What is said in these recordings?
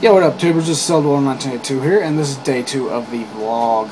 Yeah, what up, tubers? This is Seldwell1982 here, and this is day 2 of the vlog.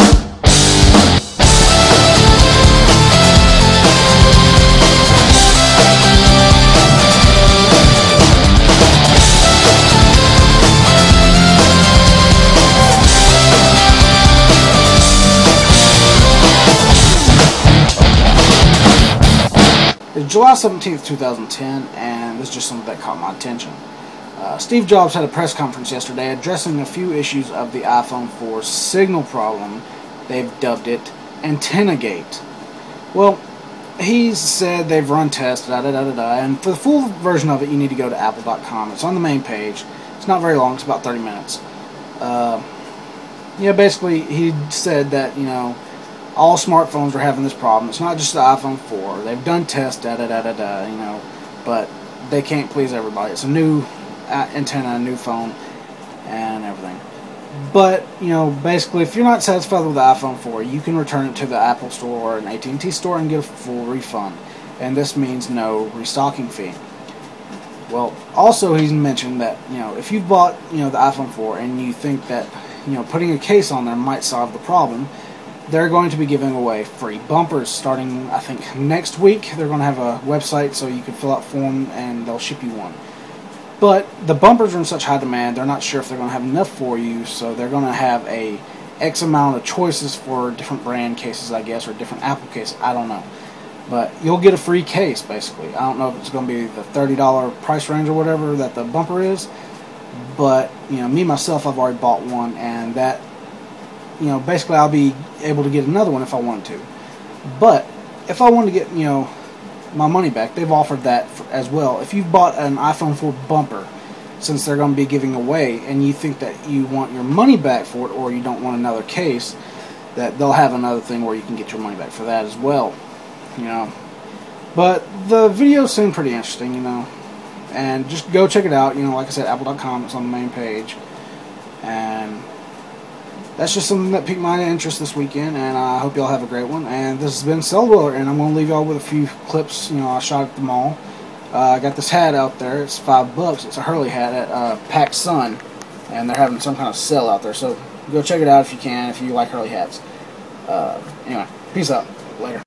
It's July 17th, 2010, and this is just something that caught my attention. Steve Jobs had a press conference yesterday addressing a few issues of the iPhone 4 signal problem. They've dubbed it Antenna-gate. Well, he said they've run tests, and for the full version of it, you need to go to apple.com. It's on the main page. It's not very long. It's about 30 minutes. Yeah, basically, he said that, all smartphones are having this problem. It's not just the iPhone 4. They've done tests, but they can't please everybody. It's a new antenna, a new phone, and everything. But, basically, if you're not satisfied with the iPhone 4, you can return it to the Apple Store or an AT&T store and get a full refund. And this means no restocking fee. Well, also he's mentioned that, if you've bought, the iPhone 4 and you think that, putting a case on there might solve the problem, they're going to be giving away free bumpers starting, I think, next week. They're going to have a website so you can fill out a form and they'll ship you one. But the bumpers are in such high demand, they're not sure if they're going to have enough for you, so they're going to have a X amount of choices for different brand cases, I guess, or different Apple cases. I don't know. But you'll get a free case, basically. I don't know if it's going to be the $30 price range or whatever that the bumper is, but, me, myself, I've already bought one, and that, basically I'll be able to get another one if I wanted to. But if I wanted to get, my money back, they've offered that as well. If you've bought an iPhone 4 bumper, since they're going to be giving away, and you think that you want your money back for it, or you don't want another case, that they'll have another thing where you can get your money back for that as well. But the videos seem pretty interesting, and just go check it out. Like I said, apple.com, it's on the main page, and that's just something that piqued my interest this weekend, and I hope y'all have a great one. And this has been Seldweller, and I'm going to leave y'all with a few clips, I shot at the mall. I got this hat out there. It's $5. It's a Hurley hat at Pac Sun, and they're having some kind of sale out there. So go check it out if you can, if you like Hurley hats. Anyway, peace out. Later.